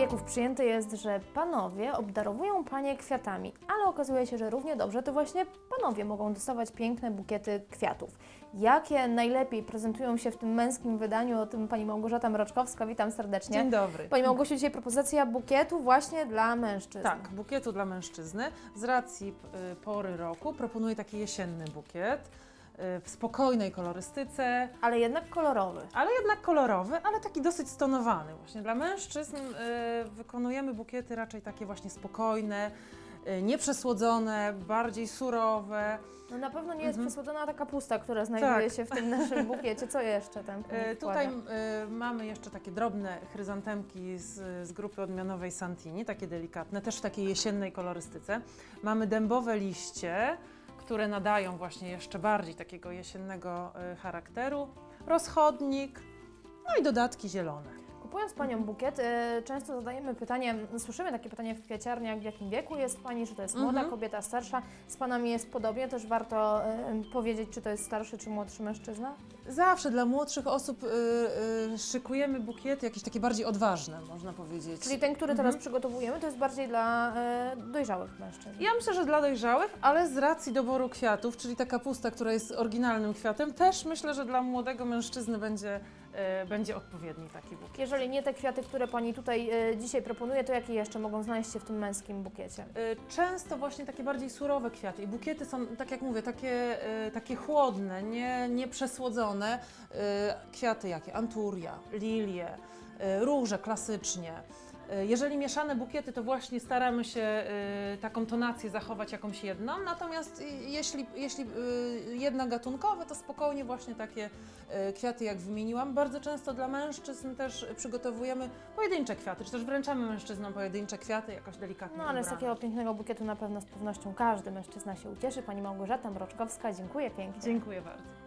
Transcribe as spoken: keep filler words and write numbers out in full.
wieków przyjęte jest, że panowie obdarowują panie kwiatami, ale okazuje się, że równie dobrze to właśnie panowie mogą dostawać piękne bukiety kwiatów. Jakie najlepiej prezentują się w tym męskim wydaniu, o tym pani Małgorzata Mroczkowska, witam serdecznie. Dzień dobry. Pani Małgosiu, dzisiaj propozycja bukietu właśnie dla mężczyzn. Tak, bukietu dla mężczyzny. Z racji y, pory roku proponuję taki jesienny bukiet y, w spokojnej kolorystyce. Ale jednak kolorowy. Ale jednak kolorowy, ale taki dosyć stonowany. Właśnie dla mężczyzn y, wykonujemy bukiety raczej takie właśnie spokojne, y, nieprzesłodzone, bardziej surowe. No na pewno nie jest Mhm. przesłodzona ta kapusta, która znajduje Tak. się w tym naszym bukiecie. Co jeszcze tam Y, Tutaj y, mamy jeszcze takie drobne chryzantemki z, z grupy odmianowej Santini, takie delikatne, też w takiej jesiennej kolorystyce. Mamy dębowe liście, które nadają właśnie jeszcze bardziej takiego jesiennego y, charakteru, rozchodnik, no i dodatki zielone. Kupując Panią bukiet, y, często zadajemy pytanie, słyszymy takie pytanie w kwieciarniach, w jakim wieku jest Pani, czy to jest młoda Mhm. kobieta, starsza. Z Panami jest podobnie, też warto y, powiedzieć, czy to jest starszy, czy młodszy mężczyzna? Zawsze dla młodszych osób y, y, szykujemy bukiety jakieś takie bardziej odważne, można powiedzieć. Czyli ten, który teraz przygotowujemy, to jest bardziej dla y, dojrzałych mężczyzn. Ja myślę, że dla dojrzałych, ale z racji doboru kwiatów, czyli ta kapusta, która jest oryginalnym kwiatem, też myślę, że dla młodego mężczyzny będzie, y, będzie odpowiedni taki bukiet. Jeżeli nie te kwiaty, które Pani tutaj y, dzisiaj proponuje, to jakie jeszcze mogą znaleźć się w tym męskim bukiecie? Y, Często właśnie takie bardziej surowe kwiaty i bukiety są, tak jak mówię, takie, y, takie chłodne, nie, nie przesłodzone. Y, Kwiaty jakie? Anturia, lilie, y, róże klasycznie. Y, Jeżeli mieszane bukiety, to właśnie staramy się y, taką tonację zachować jakąś jedną, natomiast y, jeśli, jeśli y, jednogatunkowe, to spokojnie właśnie takie y, kwiaty, jak wymieniłam. Bardzo często dla mężczyzn też przygotowujemy pojedyncze kwiaty, czy też wręczamy mężczyznom pojedyncze kwiaty, jakoś delikatnie No ale z ubrane. takiego pięknego bukietu na pewno z pewnością każdy mężczyzna się ucieszy. Pani Małgorzata Mroczkowska, dziękuję pięknie. Dziękuję bardzo.